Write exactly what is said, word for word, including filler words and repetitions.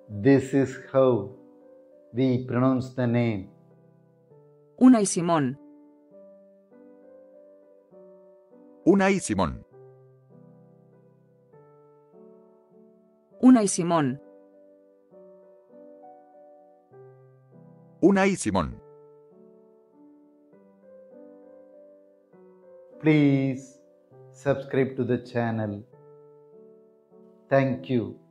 This is how we pronounce the name. Unai Simon. Unai Simon. Unai Simon. Unai Simon. Please subscribe to the channel. Thank you.